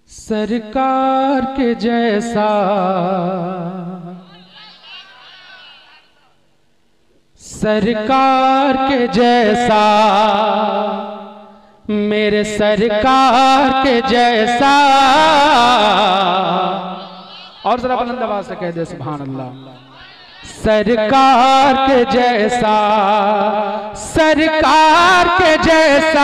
सरकार के जैसा सरकार के जैसा मेरे सरकार के जैसा। और जरा बुलंद आवाज से कह दे सुभान अल्लाह। सरकार के जैसा सरकार के जैसा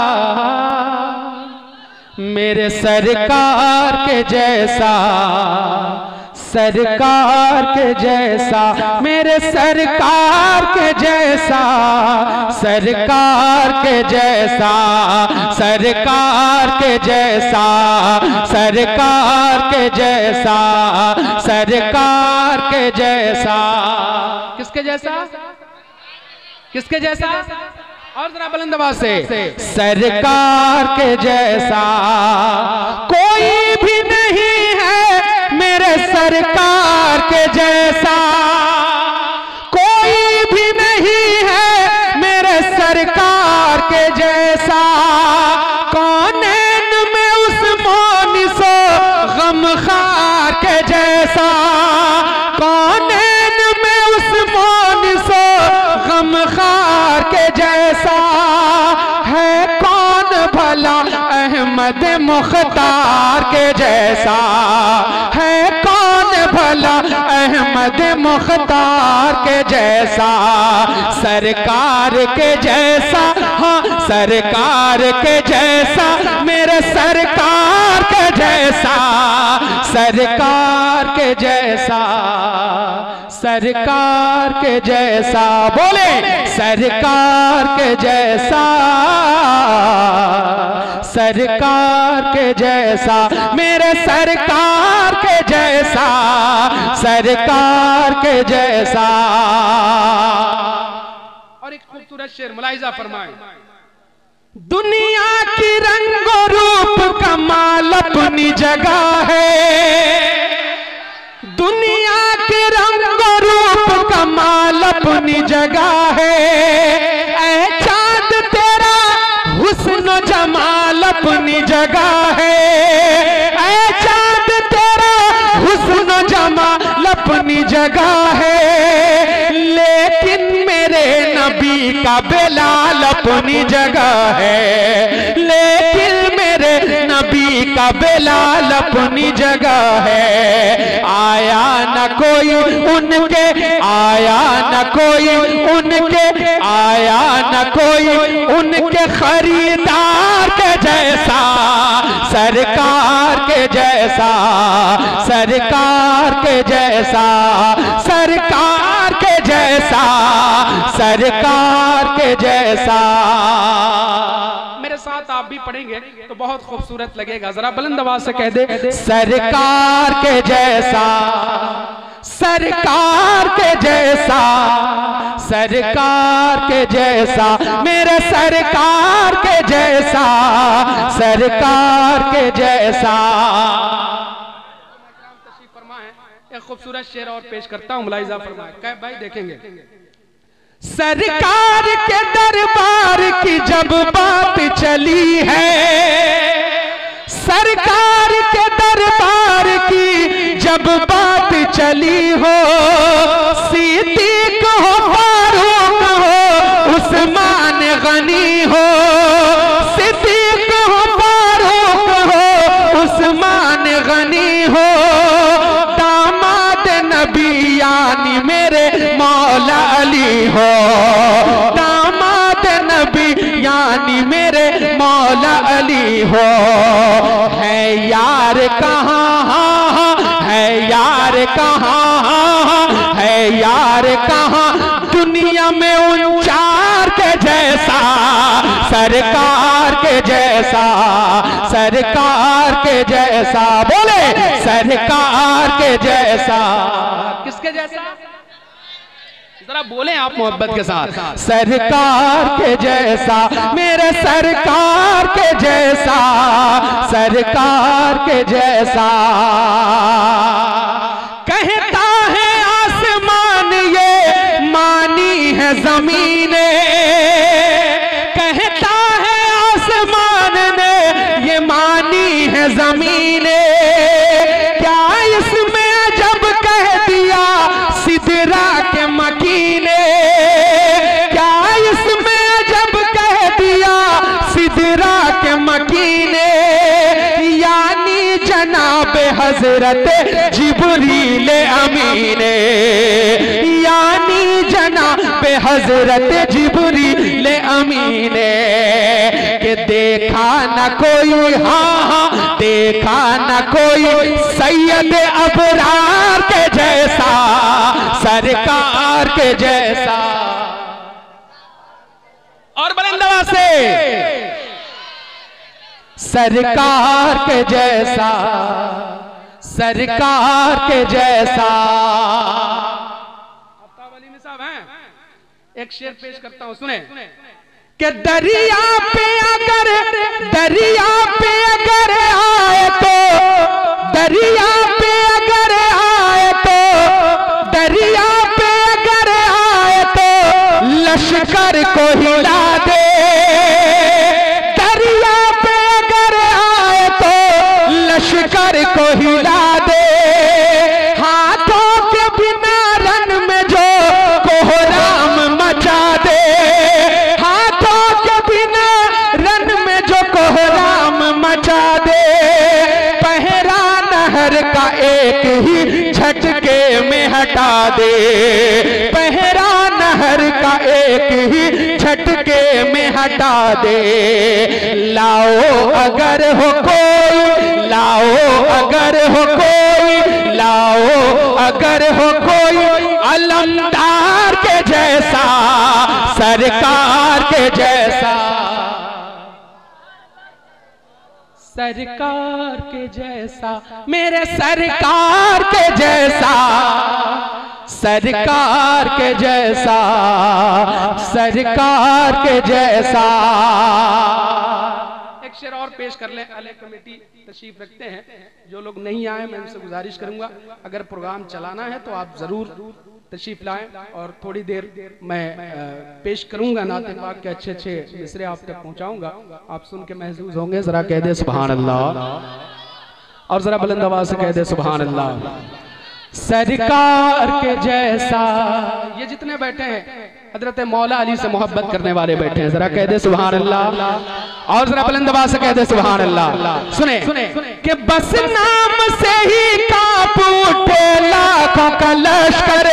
मेरे सरकार के जैसा सरकार के जैसा मेरे सरकार के जैसा सरकार के जैसा सरकार के जैसा सरकार के जैसा सरकार के जैसा। किसके जैसा किसके जैसा? और जरा बुलंद आवाज से सरकार के जैसा कोई भी नहीं है मेरे सरकार के जैसा। कोई भी नहीं है मेरे सरकार के जैसा। कौनैन में उस मोनिसो गमखार के जैसा। कौनैन में उस मोनिसो गमखार के जैसा है कौन भला अहमद मुख्तार के जैसा है कौन भला अहमद मुख्तार के जैसा। सरकार के जैसा हाँ सरकार के जैसा मेरे सरकार के जैसा सरकार के जैसा सरकार के जैसा। बोले सरकार के जैसा सरकार के जैसा मेरे सरकार के जैसा सरकार के जैसा। और एक खूबसूरत शेर मुलाहिजा फरमाए। दुनिया की रंगो रूप कमाल अपनी जगह है। दुनिया के रंगो रूप कमाल अपनी जगह है। ऐ चांद तेरा हुस्न जमाल अपनी जगह है। ऐ चांद तेरा हुस्न जमाल अपनी जगह है। लेकिन मेरे नबी का बेलाल अपनी जगह है। लेकिन मेरे नबी का बेलाल अपनी जगह है। आया न कोई उनके आया न कोई उनके आया न कोई उनके खरीदार के जैसा सरकार के जैसा सरकार के जैसा सरकार के जैसा सरकार के जैसा। मेरे साथ आप भी पढ़ेंगे तो बहुत खूबसूरत लगेगा। जरा बुलंद आवाज से कह दे सरकार के जैसा सरकार के जैसा सरकार के जैसा मेरे सरकार के जैसा सरकार के जैसा। एक खूबसूरत शेर और पेश करता हूँ मुलाहिजा फरमाए। क्या भाई देखेंगे। सरकार के दरबार की जब बात चली है सरकार के दरबार की जब बात चली हो सिद्दीक हो फारूक हो उस्मान गनी हो सिद्दीक हो फारूक हो उस्मान गनी हो दामाद नबी यानी मेरे मौला अली हो दामाद नबी यानी मेरे मौला अली हो। है यार कहाँ है यार कहाँ है यार कहाँ दुनिया में उन चार के जैसा सरकार के जैसा सरकार के जैसा। बोले सरकार के जैसा। किसके जैसा? जरा बोले आप मोहब्बत के साथ। सरकार के जैसा मेरे सरकार के जैसा सरकार के जैसा। कहता है आसमान ये मानी है जमीने। कहता है आसमान ने ये मानी है जमीने, क्या इसमें अजब कह दिया सिदरा के मकीने, क्या इसमें अजब कह दिया सिदरा के मकीने, यानी जनाब हजरत जिब्रील अमीने, यानी जनाब हजरत जिब्रील अमीने, के देखा न कोई, हाँ हाँ देखा न कोई सैयद अबरार के जैसा, सरकार के जैसा। और बुलंद आवाज से सरकार के जैसा, सरकार के जैसा। आफ्ताब अली साहब हैं, एक शेर पेश करता हूं, सुने कि दरिया पे अगर आए तो, दरिया पे अगर आए तो, दरिया पे अगर आए तो लश्कर को हिला दे, दरिया पे अगर आए तो लश्कर को हिला दे, हाथों के बिना रन में जो कोहराम मचा दे, हाथों के बिना रन में जो कोहराम मचा दे, पहरा नहर का एक ही झटके में हटा दे, पहरा नहर का एक ही झटके में हटा दे। लाओ अगर हो कोई, लाओ अगर हो कोई, लाओ अगर हो कोई अलमदार के जैसा, सरकार के जैसा, सरकार के जैसा, मेरे सरकार के जैसा, सरकार के जैसा, सरकार के जैसा। एक शेर और पेश कर लें। अले कमेटी तशरीफ रखते हैं, जो लोग नहीं आए मैं उनसे गुजारिश करूंगा अगर प्रोग्राम चलाना है तो आप जरूर तशरीफ लाएं, और थोड़ी देर मैं पेश करूंगा नाते पाक के अच्छे अच्छे मिसरे आप तक पहुंचाऊंगा, आप सुन के महसूस होंगे। जरा कह दे सुभान अल्लाह, और जरा बुलंद आवाज से कह दे सुभान अल्लाह। सरकार के जैसा, ये जितने बैठे हैं हजरत मौला अली से मोहब्बत करने वाले बैठे हैं, जरा कह दे सुभान अल्लाह, और जरा बुलंद आवाज से कह दे सुभान अल्लाह। सुने कि बस नाम से ही कांप उठे लाखों का लश्कर,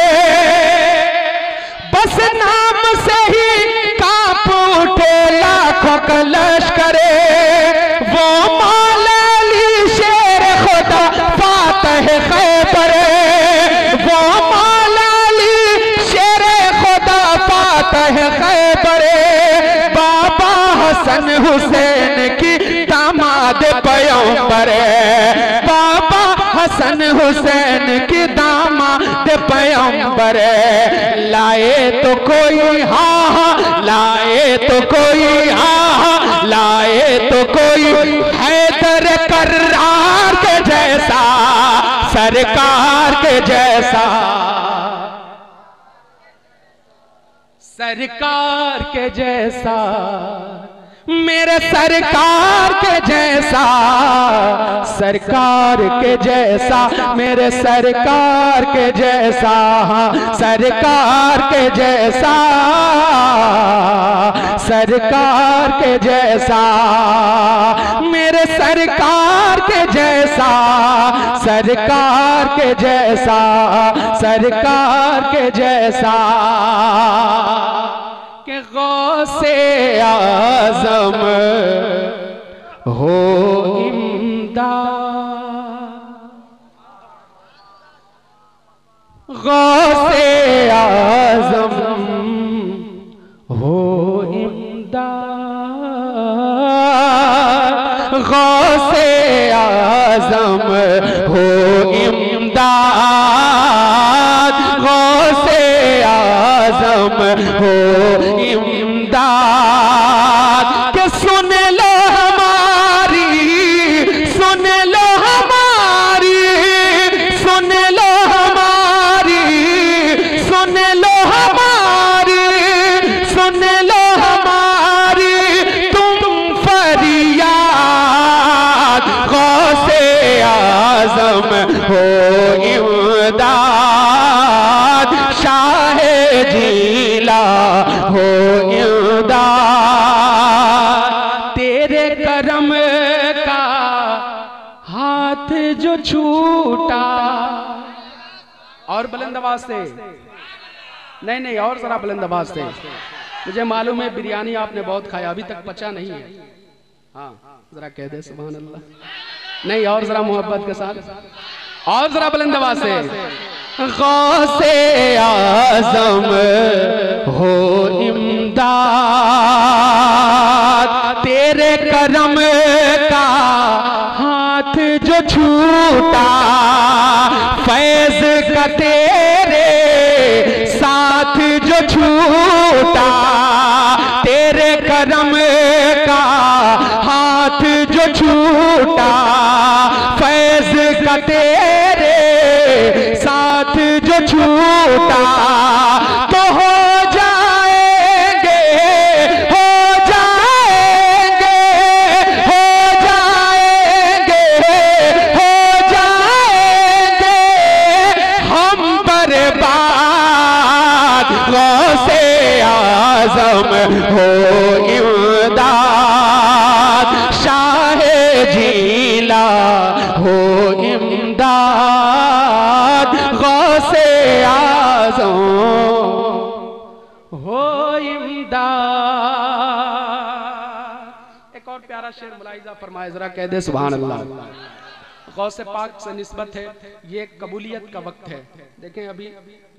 बस नाम से ही कांप उठे लाखों का लश्कर, वो मौला अली शेर खुदा फातह खैबर, वो मौला अली शेर खुदा फातह खैबर, बाबा हसन हुसैन की दामाद पैगंबर, बाबा हसन हुसैन की दामाद पैगंबर, लाए तो कोई हाँ हाँ, लाए तो कोई हाँ हाँ, लाए तो कोई हैदर कर्रार के जैसा, सरकार के जैसा, सरकार के जैसा, मेरे सरकार के जैसा, सरकार के जैसा, मेरे सरकार के जैसा, सरकार के जैसा, सरकार के जैसा, मेरे सरकार के जैसा, सरकार के जैसा, सरकार के जैसा, के गौसे आज़म हो इमदाद, गौसे आज़म हो इमदाद, गौसे आज़म हो इमदाद, गौसे आज़म हो इमदाद, के सुन लो हमारी, सुन लो हमारी, सुन लो हमारी, सुन लो हमारी, सुन लो हमारी तुम फरियाद, गौस आज़म हो इमदाद, शाह जीला हो इमदाद। तेरे करम का हाथ जो छूटा, और बुलंद आवाज से, नहीं और जरा बुलंद आवाज से। मुझे मालूम है बिरयानी आपने बहुत खाया, अभी तक पचा नहीं है। हाँ जरा कह दे सुभान अल्लाह। नहीं और जरा मोहब्बत के साथ, और जरा बुलंद आवाज से। गौसे आज़म हो इमदाद, तेरे करम का हाथ जो छूटा, फैज का तेरे साथ जो छूटा, तेरे करम का हाथ जो छूटा, फैज का तेरे साथ जो छूटा, तो हो जाएंगे, हो जाएंगे, हो जाएंगे, हो जाएंगे हम बर्बाद। गौसे आज़म हो इमदाद, शाह जीला हो इमदाद, गौसे आज़म हो इमदाद। एक और प्यारा शेर मुलाहिजा फरमाए, जरा कह दे सुभान अल्लाह। गौसे पाक से निस्बत है, ये कबूलियत का वक्त है। देखें अभी